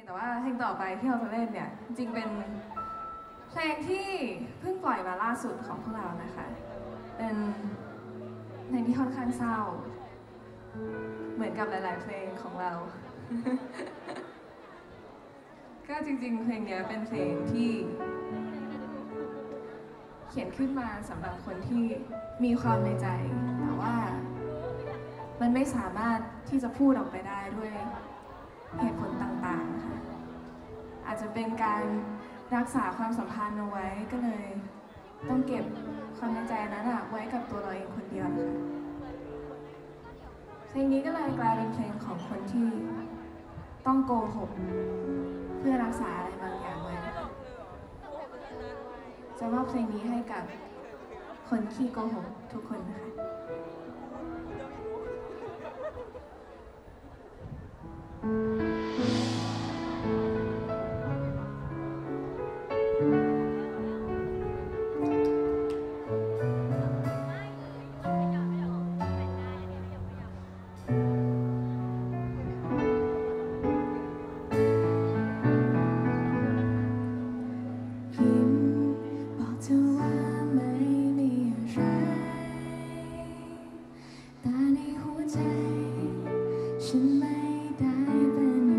แต่ว่าเพลงต่อไปที่เราจะเล่นเนี่ยจริงเป็นเพลงที่เพิ่งปล่อยมาล่าสุดของพวกเรานะคะเป็นเพลงที่ค่อนข้างเศร้าเหมือนกับหลายๆเพลงของเรา ก็จริงๆเพลงนี้เป็นเพลงที่เขียนขึ้นมาสำหรับคนที่มีความในใจแต่ว่ามันไม่สามารถที่จะพูดออกไปได้ด้วยเหตุผลต่างๆค่ะอาจจะเป็นการรักษาความสัมพันธ์เอาไว้ก็เลยต้องเก็บความในใจนั้นไว้กับตัวเราเองคนเดียวนะคะเพลงนี้ก็เลยกลายเป็นเพลงของคนที่ต้องโกหกเพื่อรักษาอะไรบางอย่างไว้นะคะจะมอบเพลงนี้ให้กับคนขี้โกหกทุกคนนะคะฉันไม่ได้เป็น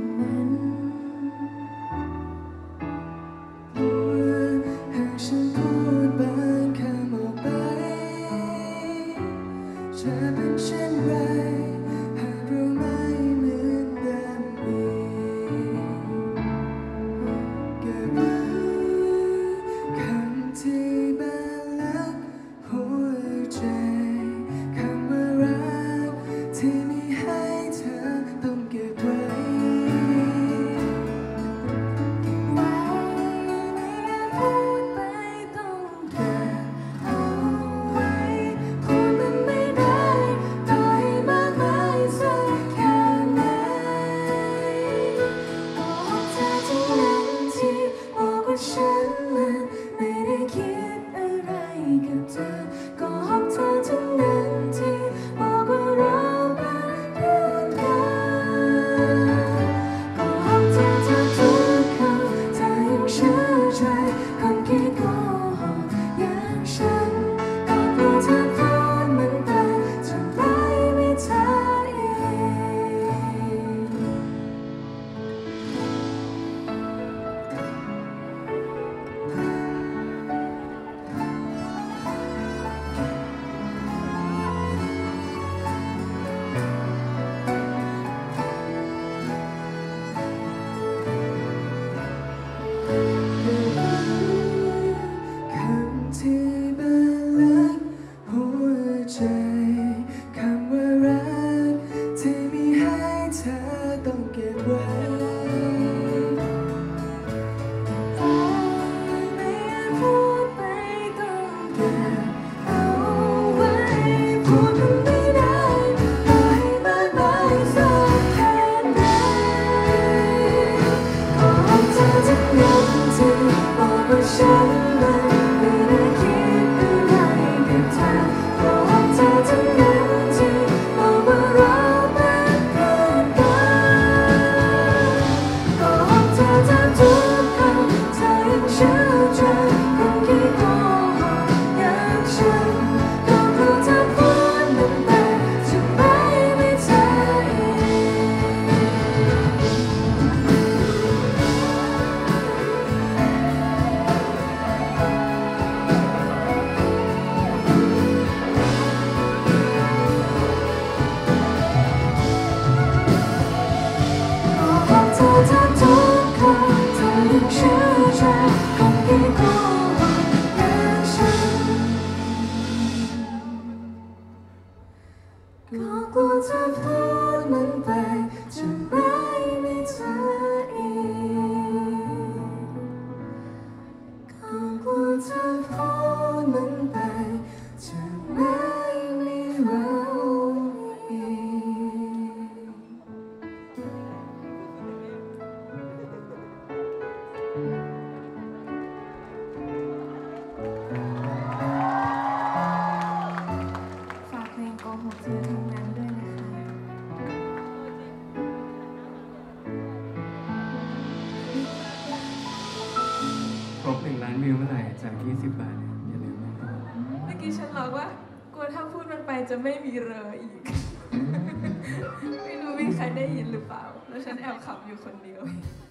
รบ1 ล้านวิวเมื่อไหร่จาก20 บาทเนี่ยอย่าลืมนะครับเมื่อกี้ฉันร้องว่ากลัวถ้าพูดมันไปจะไม่มีเรออีก ไม่รู้มีใครได้ยินหรือเปล่า แล้วฉันแอบขำอยู่คนเดียว